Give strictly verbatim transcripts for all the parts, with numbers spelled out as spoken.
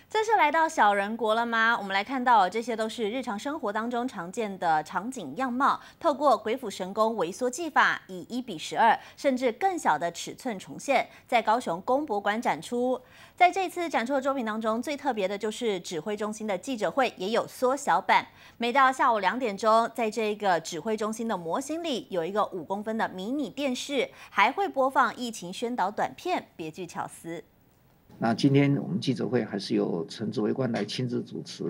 这是来到小人国了吗？我们来看到，这些都是日常生活当中常见的场景样貌，透过鬼斧神工微缩技法，以一比十二甚至更小的尺寸重现，在高雄公博馆展出。在这次展出的作品当中，最特别的就是指挥中心的记者会也有缩小版。每到下午两点钟，在这个指挥中心的模型里，有一个五公分的迷你电视，还会播放疫情宣导短片，别具巧思。 那今天我们记者会还是由陈指挥官来亲自主持。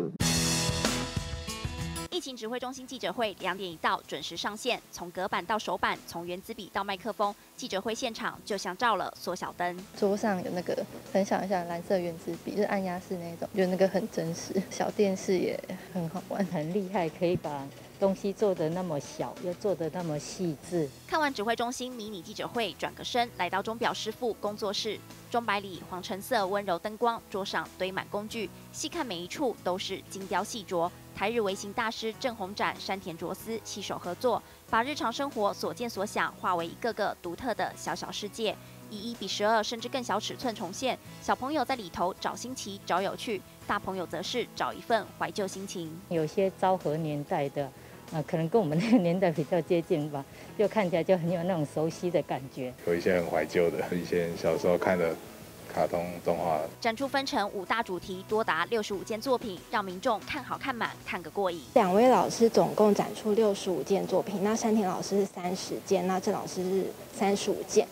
疫情指挥中心记者会两点一到，准时上线。从隔板到手板，从原子笔到麦克风，记者会现场就像照了缩小灯。 桌上有那个很小很小的蓝色原子笔，就是按压式那种，就那个很真实。小电视也很好玩， 很厉害，可以把东西做得那么小，又做得那么细致。 看完指挥中心迷你记者会，转个身来到钟表师傅工作室。钟摆里黄橙色温柔灯光，桌上堆满工具，细看每一处都是精雕细琢。台日微型大师郑宏展、山田卓司携手合作，把日常生活所见所想化为一个个独特的小小世界，以一比十二甚至更小尺寸重现。小朋友在里头找新奇、找有趣，大朋友则是找一份怀旧心情。 有些昭和年代的。 呃，可能跟我们那个年代比较接近吧，就看起来就很有那种熟悉的感觉。 有一些很怀旧的，以前小时候看的卡通动画。 展出分成五大主题，多达六十五件作品，让民众看好看满，看个过瘾。 两位老师总共展出六十五件作品，那山田老师是三十件，那郑老师是三十五件。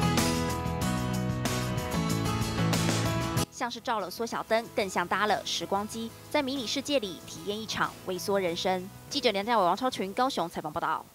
像是照了缩小灯，更像搭了时光机，在迷你世界里体验一场微缩人生。记者梁家伟、王超群高雄采访报道。